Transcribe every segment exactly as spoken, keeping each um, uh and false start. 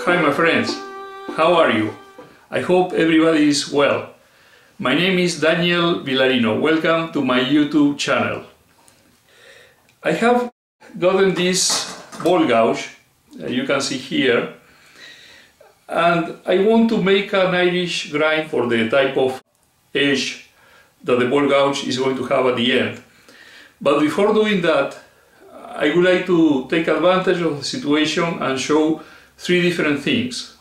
Hi my friends, how are you? I hope everybody is well. My name is Daniel Villarino. Welcome to my YouTube channel. I have gotten this ball gouge, uh, you can see here, and I want to make an Irish grind for the type of edge that the ball gouge is going to have at the end. But before doing that, I would like to take advantage of the situation and show three different things.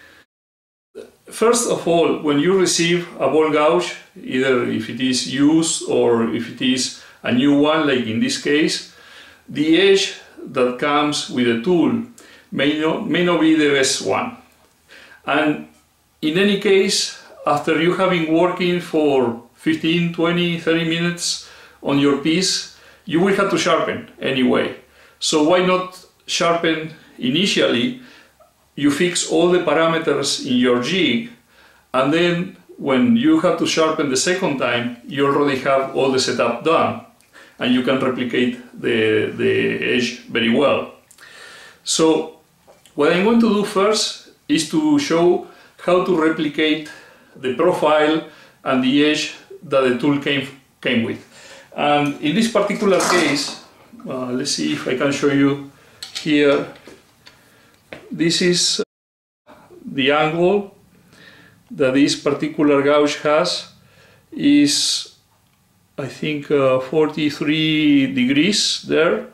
First of all, when you receive a ball gouge, either if it is used or if it is a new one, like in this case, the edge that comes with the tool may not, may not be the best one. And in any case, after you have been working for fifteen, twenty, thirty minutes on your piece, you will have to sharpen anyway. So why not sharpen initially? You fix all the parameters in your jig, and then when you have to sharpen the second time, you already have all the setup done and you can replicate the, the edge very well. So what I'm going to do first is to show how to replicate the profile and the edge that the tool came, came with. And in this particular case, uh, let's see if I can show you here. This is the angle that this particular gouge has is, I think, uh, forty-three degrees there.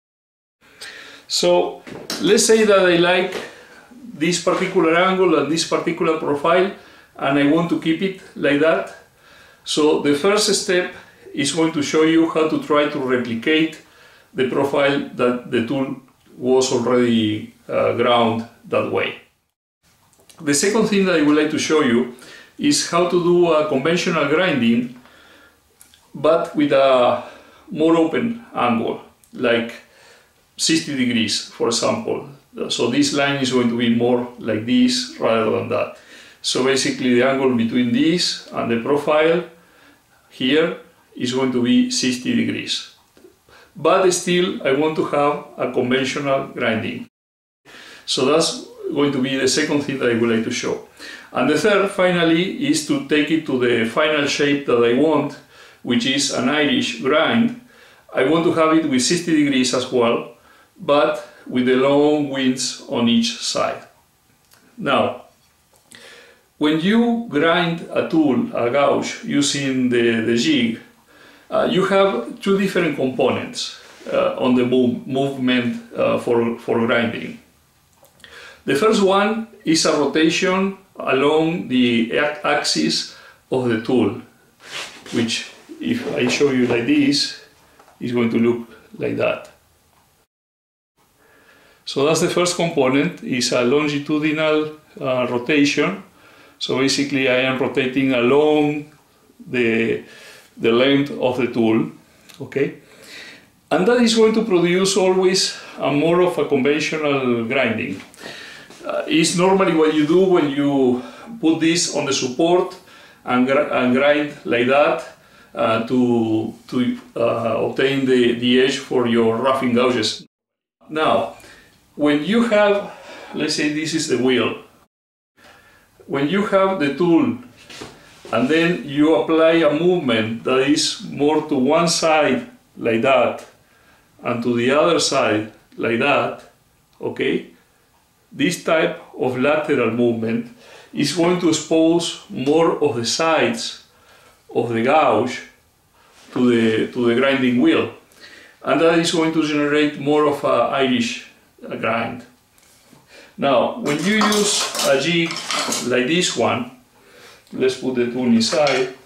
So let's say that I like this particular angle and this particular profile, and I want to keep it like that. So the first step is going to show you how to try to replicate the profile that the tool was already uh, ground that way. The second thing that I would like to show you is how to do a conventional grinding, but with a more open angle, like sixty degrees, for example. So this line is going to be more like this rather than that. So basically the angle between this and the profile here is going to be sixty degrees. But still I want to have a conventional grinding. So that's going to be the second thing that I would like to show. And the third, finally, is to take it to the final shape that I want, which is an Irish grind. I want to have it with sixty degrees as well, but with the long winds on each side. Now, when you grind a tool, a gouge, using the, the jig, Uh, you have two different components uh, on the move, movement uh, for, for grinding. The first one is a rotation along the axis of the tool, which, if I show you like this, is going to look like that. So that's the first component, is a longitudinal uh, rotation. So basically I am rotating along the the length of the tool, okay? And that is going to produce always a more of a conventional grinding. Uh, it's normally what you do when you put this on the support and, gr and grind like that uh, to, to uh, obtain the, the edge for your roughing gouges. Now, when you have, let's say this is the wheel, when you have the tool and then you apply a movement that is more to one side like that and to the other side like that, okay? This type of lateral movement is going to expose more of the sides of the gouge to the, to the grinding wheel. And that is going to generate more of an Irish grind. Now, when you use a jig like this one, let's put the tool inside,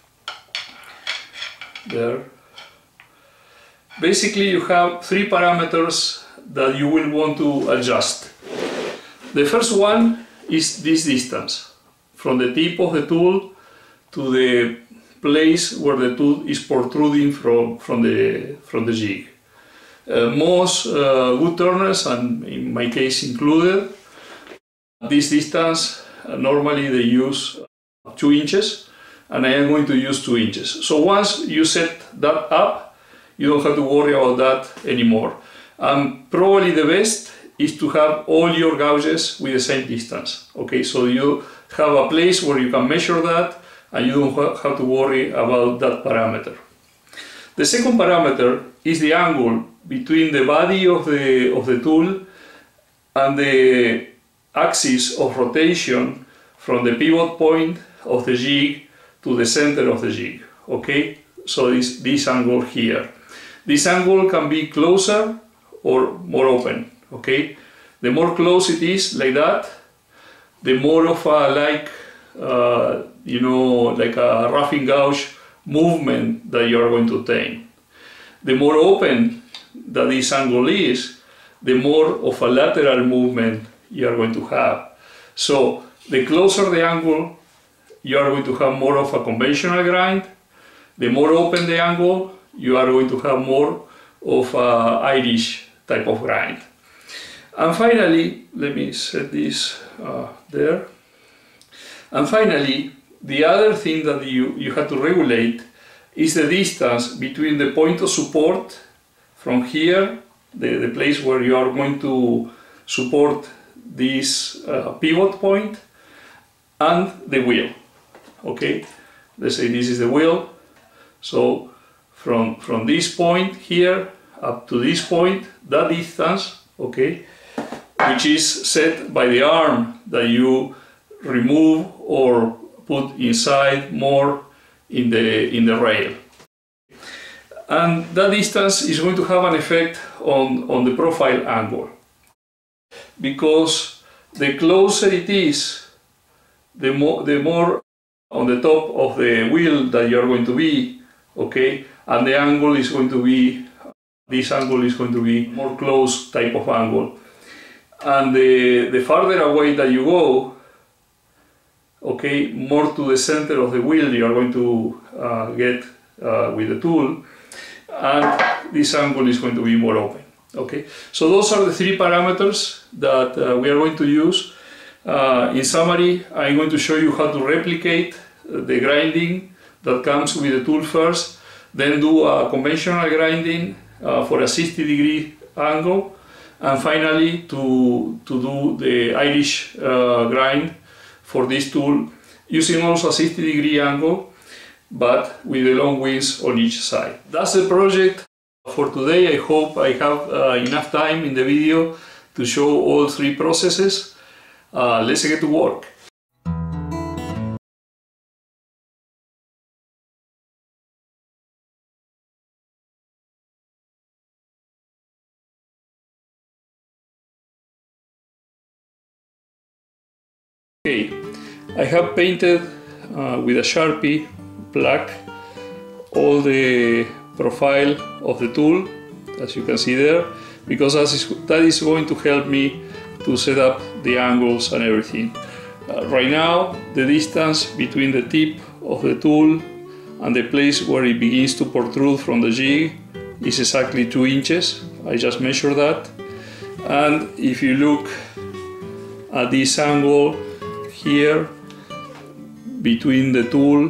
there. Basically you have three parameters that you will want to adjust. The first one is this distance, from the tip of the tool to the place where the tool is protruding from, from, the, from the jig. Uh, most uh, wood turners, and in my case included, this distance, uh, normally they use two inches, and I am going to use two inches. So once you set that up, you don't have to worry about that anymore. Um, probably the best is to have all your gauges with the same distance. Okay, so you have a place where you can measure that and you don't have to worry about that parameter. The second parameter is the angle between the body of the, of the tool and the axis of rotation from the pivot point of the jig to the center of the jig. Okay, so this, this angle here. This angle can be closer or more open. Okay, the more close it is like that, the more of a like uh, you know, like a roughing gouge movement that you are going to obtain. The more open that this angle is, the more of a lateral movement you are going to have. So the closer the angle, you are going to have more of a conventional grind. The more open the angle, you are going to have more of a Irish type of grind. And finally, let me set this uh, there. And finally, the other thing that you, you have to regulate is the distance between the point of support from here, the, the place where you are going to support this uh, pivot point, and the wheel. Okay, let's say this is the wheel. So from, from this point here up to this point, that distance, okay, which is set by the arm that you remove or put inside more in the, in the rail. And that distance is going to have an effect on, on the profile angle. Because the closer it is, the more, the more on the top of the wheel that you are going to be, okay, and the angle is going to be, this angle is going to be more close type of angle. And the, the farther away that you go, okay, more to the center of the wheel you are going to uh, get uh, with the tool, and this angle is going to be more open. Okay, so those are the three parameters that uh, we are going to use. Uh, in summary, I'm going to show you how to replicate the grinding that comes with the tool first, then do a conventional grinding uh, for a sixty degree angle, and finally to, to do the Irish uh, grind for this tool using also a sixty degree angle, but with the long wings on each side. That's the project for today. I hope I have uh, enough time in the video to show all three processes. Uh, let's get to work. Okay, I have painted uh, with a Sharpie black all the profile of the tool, as you can see there, because that is, that is going to help me to set up the angles and everything. Uh, right now, the distance between the tip of the tool and the place where it begins to protrude from the jig is exactly two inches. I just measured that. And if you look at this angle here between the tool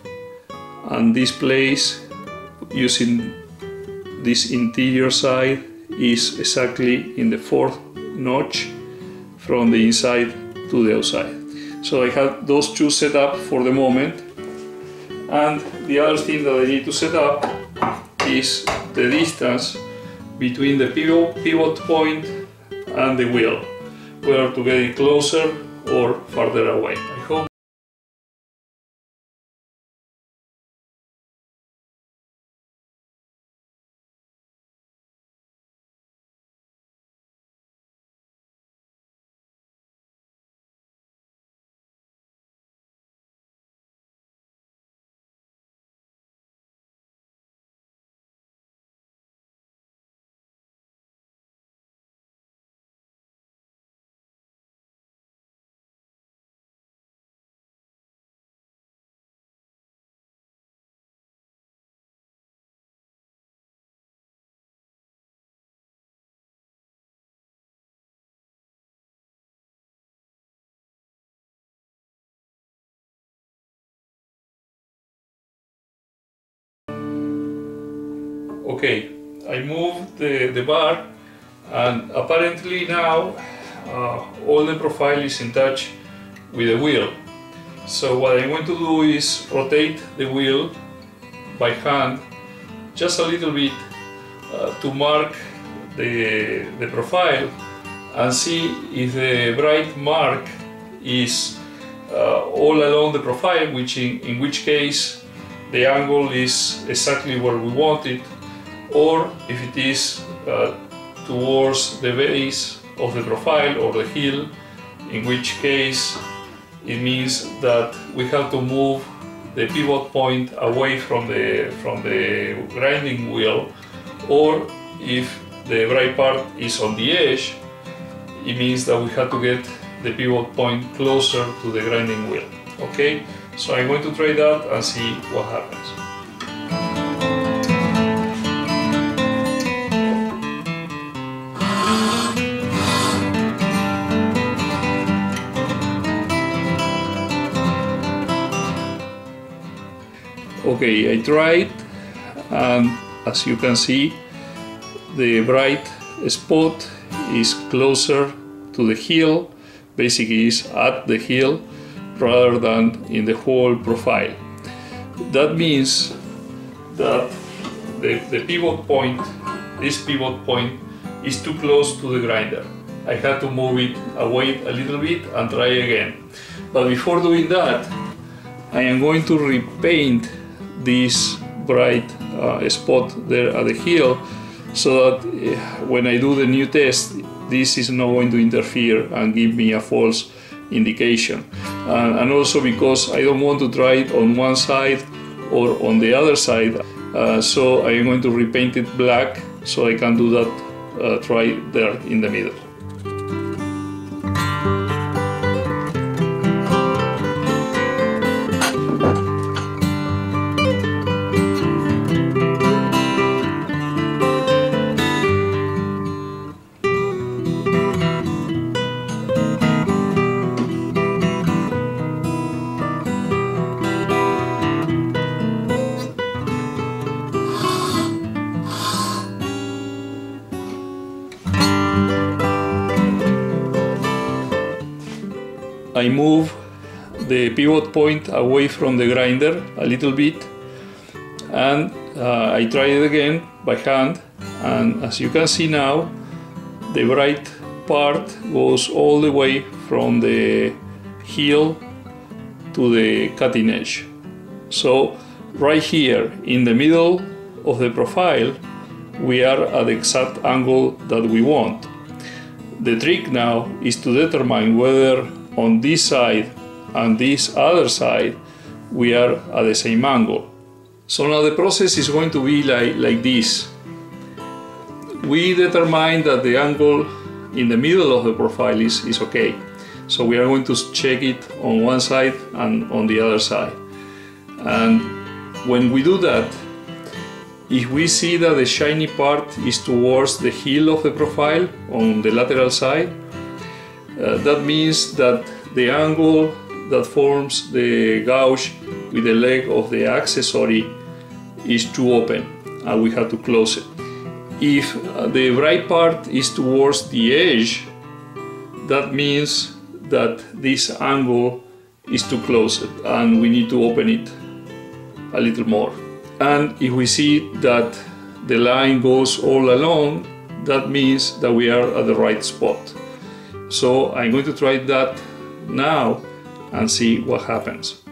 and this place, using this interior side, is exactly in the fourth notch from the inside to the outside. So I have those two set up for the moment, and the other thing that I need to set up is the distance between the pivot, pivot point and the wheel, whether to get it closer or farther away. I hope okay, I moved the, the bar And apparently now uh, all the profile is in touch with the wheel. So what I'm going to do is rotate the wheel by hand just a little bit uh, to mark the, the profile and see if the bright mark is uh, all along the profile, which in, in which case the angle is exactly where we want it, or if it is uh, towards the base of the profile or the heel, in which case it means that we have to move the pivot point away from the from the grinding wheel, or if the bright part is on the edge, it means that we have to get the pivot point closer to the grinding wheel. Okay, so I'm going to try that and see what happens. Okay, I tried, and as you can see, the bright spot is closer to the heel, basically is at the heel rather than in the whole profile. That means that the, the pivot point, this pivot point, is too close to the grinder. I had to move it away a little bit and try again. But before doing that, I am going to repaint this bright uh, spot there at the heel, so that uh, when I do the new test, this is not going to interfere and give me a false indication. Uh, and also because I don't want to try it on one side or on the other side, uh, so I am going to repaint it black so I can do that uh, try there in the middle. I move the pivot point away from the grinder a little bit, and uh, I try it again by hand, and as you can see now, the bright part goes all the way from the heel to the cutting edge. So right here in the middle of the profile, we are at the exact angle that we want. The trick now is to determine whether on this side and this other side we are at the same angle. So now the process is going to be like, like this. We determine that the angle in the middle of the profile is, is okay. So we are going to check it on one side and on the other side. And when we do that, if we see that the shiny part is towards the heel of the profile on the lateral side, Uh, that means that the angle that forms the gouge with the leg of the accessory is too open and we have to close it. If uh, the bright part is towards the edge, that means that this angle is too close and we need to open it a little more. And if we see that the line goes all along, that means that we are at the right spot. So I'm going to try that now and see what happens.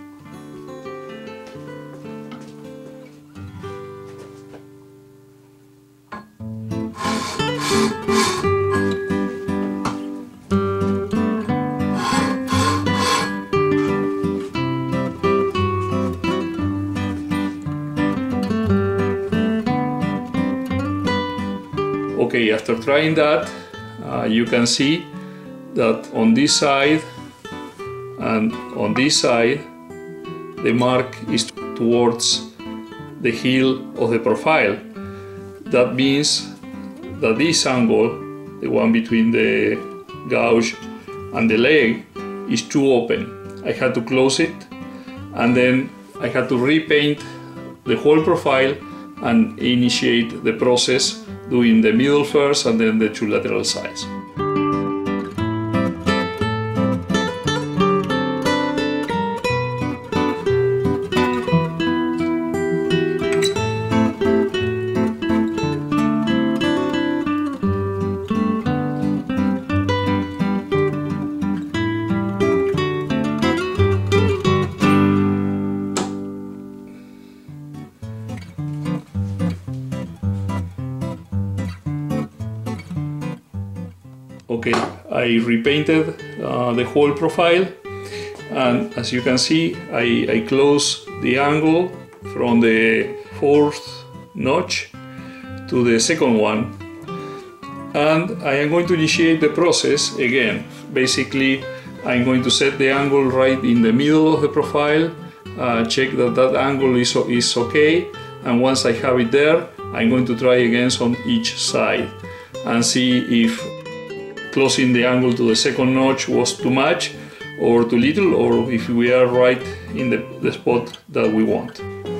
Okay, after trying that, uh, you can see that on this side and on this side the mark is towards the heel of the profile. That means that this angle, the one between the gouge and the leg, is too open. I had to close it, and then I had to repaint the whole profile and initiate the process doing the middle first and then the two lateral sides. Okay, I repainted uh, the whole profile, and as you can see, I, I close the angle from the fourth notch to the second one, and I am going to initiate the process again. Basically, I'm going to set the angle right in the middle of the profile, uh, check that that angle is, is okay, and once I have it there, I'm going to try again on each side and see if closing the angle to the second notch was too much or too little, or if we are right in the, the spot that we want.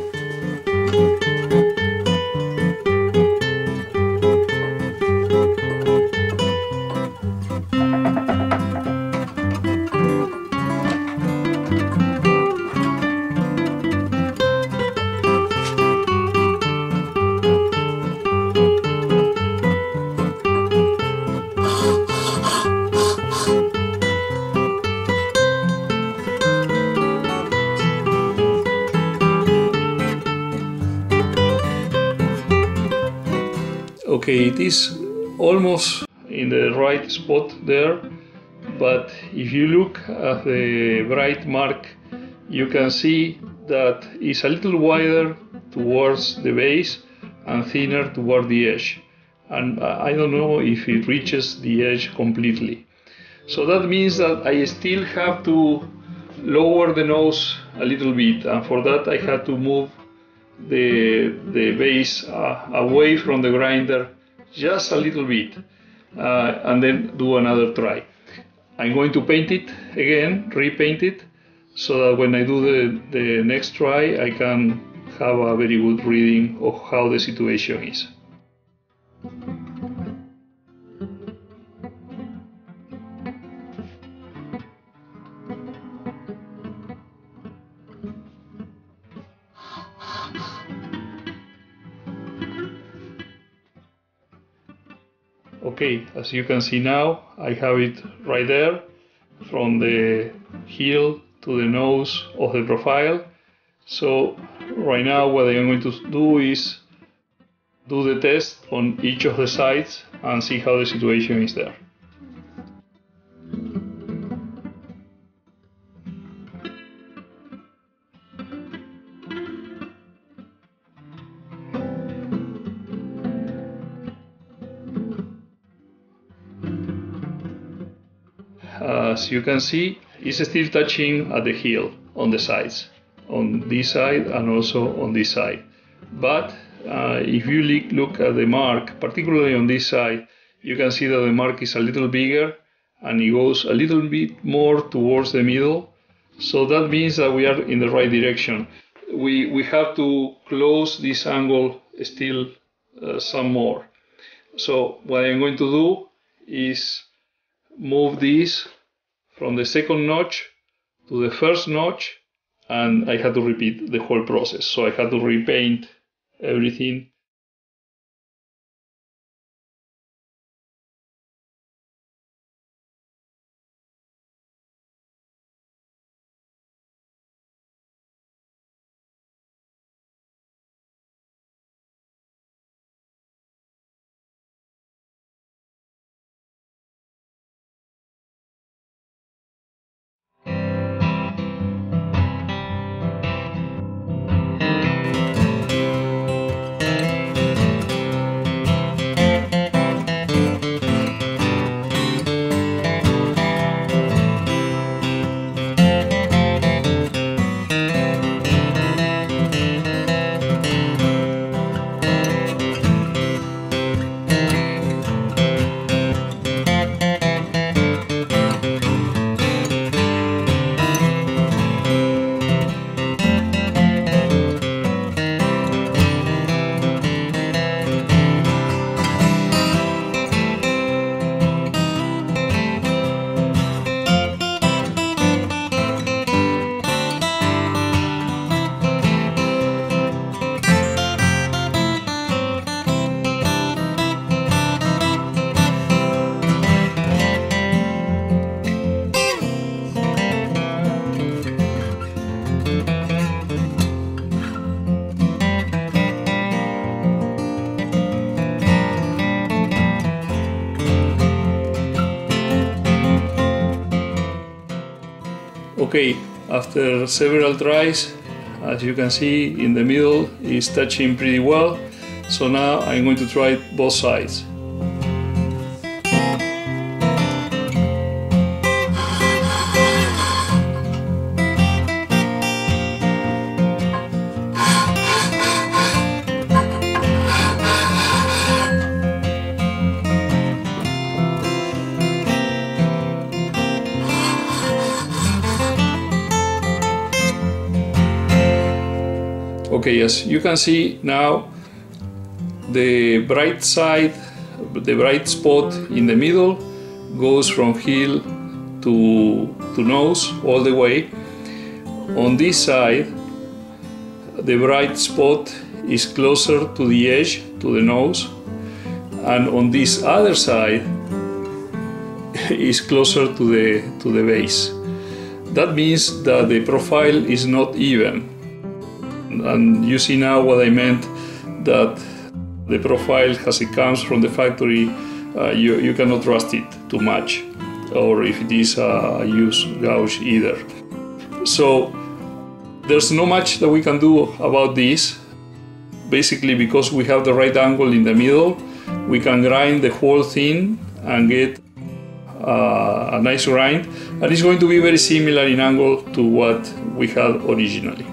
Okay, it is almost in the right spot there, but if you look at the bright mark, you can see that it's a little wider towards the base and thinner toward the edge, and I don't know if it reaches the edge completely. So that means that I still have to lower the nose a little bit, and for that I had to move the, the base uh, away from the grinder just a little bit, uh, and then do another try. I'm going to paint it again, repaint it, so that when I do the, the next try I can have a very good reading of how the situation is. Okay, as you can see now, I have it right there, from the heel to the nose of the profile. So right now what I am going to do is do the test on each of the sides and see how the situation is there. As you can see, it's still touching at the heel on the sides, on this side and also on this side. But uh, if you look at the mark, particularly on this side, you can see that the mark is a little bigger and it goes a little bit more towards the middle. So that means that we are in the right direction. We, we have to close this angle still uh, some more. So what I'm going to do is move this from the second notch to the first notch, and I had to repeat the whole process. So I had to repaint everything. Okay, after several tries, as you can see in the middle is touching pretty well. So now I'm going to try both sides. Okay, as you can see now, the bright side, the bright spot in the middle goes from heel to, to nose all the way. On this side, the bright spot is closer to the edge, to the nose, and on this other side is closer to the, to the base. That means that the profile is not even. And you see now what I meant, that the profile as it comes from the factory, uh, you, you cannot trust it too much, or if it is a used gouge either. So there's not much that we can do about this. Basically, because we have the right angle in the middle, we can grind the whole thing and get uh, a nice grind, and it's going to be very similar in angle to what we had originally.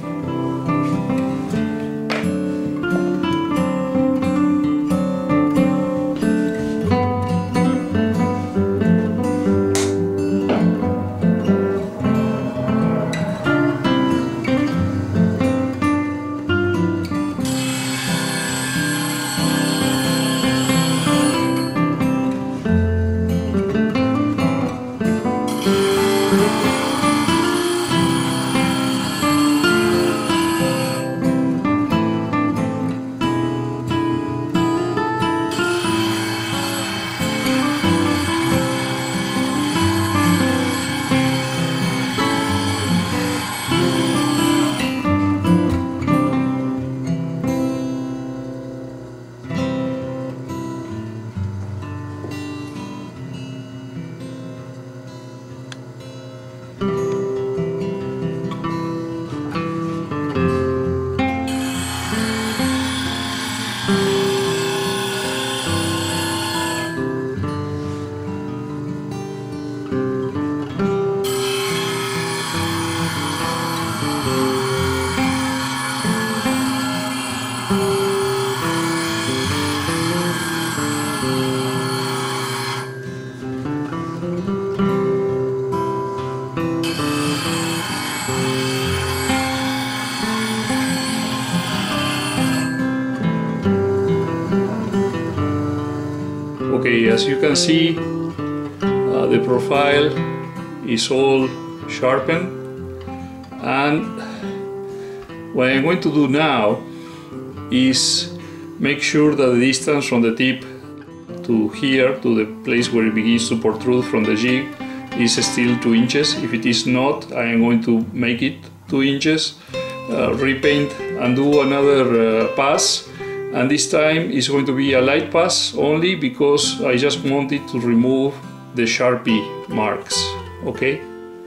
Okay, as you can see, uh, the profile is all sharpened, and what I'm going to do now is make sure that the distance from the tip to here, to the place where it begins to protrude from the jig, is still two inches. If it is not, I am going to make it two inches, uh, repaint and do another uh, pass. And this time it's going to be a light pass only, because I just wanted to remove the Sharpie marks, okay?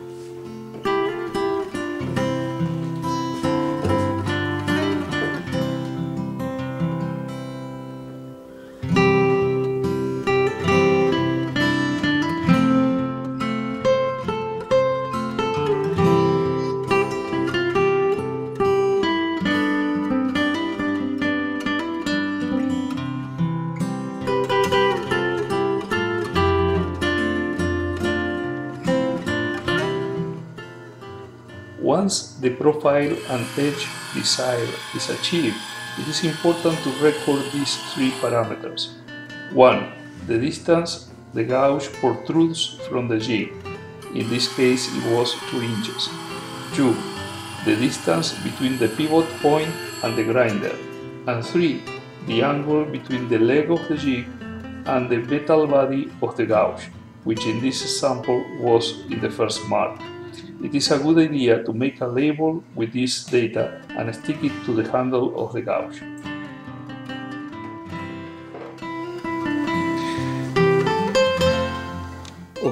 Once the profile and edge desired is achieved, it is important to record these three parameters. one. The distance the gouge protrudes from the jig. In this case it was two inches. two. The distance between the pivot point and the grinder. And three. The angle between the leg of the jig and the metal body of the gouge, which in this example was in the first mark. It is a good idea to make a label with this data and stick it to the handle of the gouge.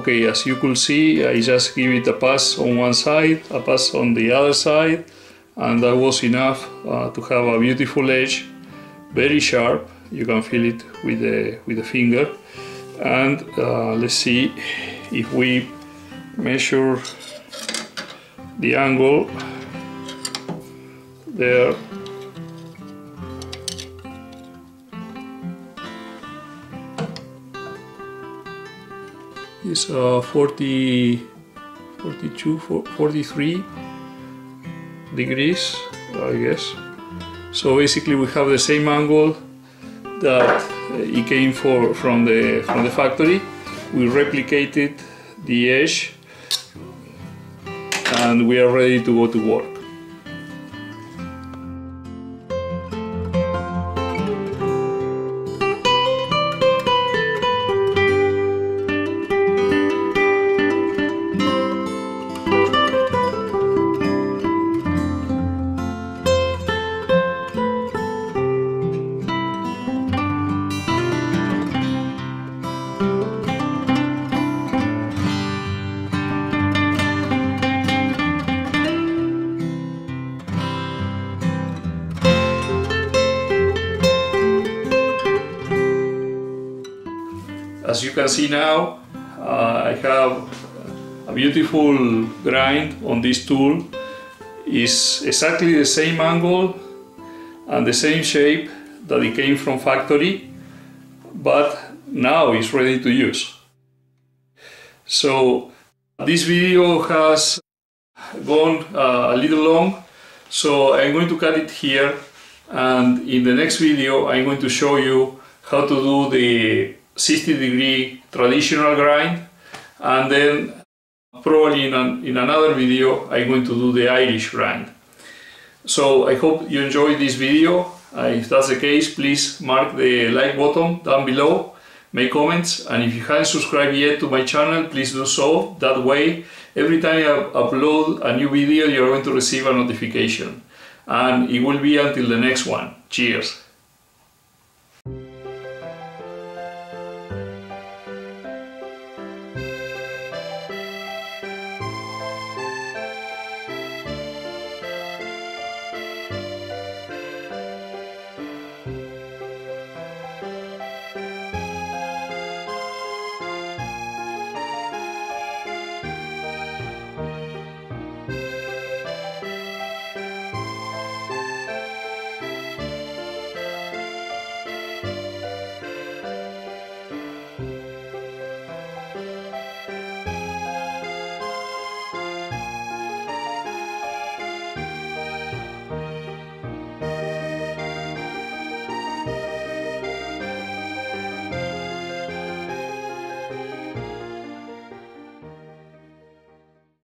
Okay, as you could see, I just give it a pass on one side, a pass on the other side, and that was enough uh, to have a beautiful edge, very sharp. You can feel it with the with the finger. And uh, let's see if we measure the angle there. It's uh, forty, forty-two, forty-three degrees, I guess. So basically we have the same angle that it came for from the from the factory. We replicated the edge and we are ready to go to work. As you can see now, uh, I have a beautiful grind on this tool. It's exactly the same angle and the same shape that it came from factory, but now it's ready to use. So this video has gone uh, a little long, so I'm going to cut it here, and in the next video I'm going to show you how to do the sixty degree traditional grind, and then probably in, an, in another video I'm going to do the Irish grind. So I hope you enjoyed this video. Uh, if that's the case, please mark the like button down below, make comments, and if you haven't subscribed yet to my channel, please do so. That way, every time I upload a new video, you're going to receive a notification, and it will be until the next one. Cheers!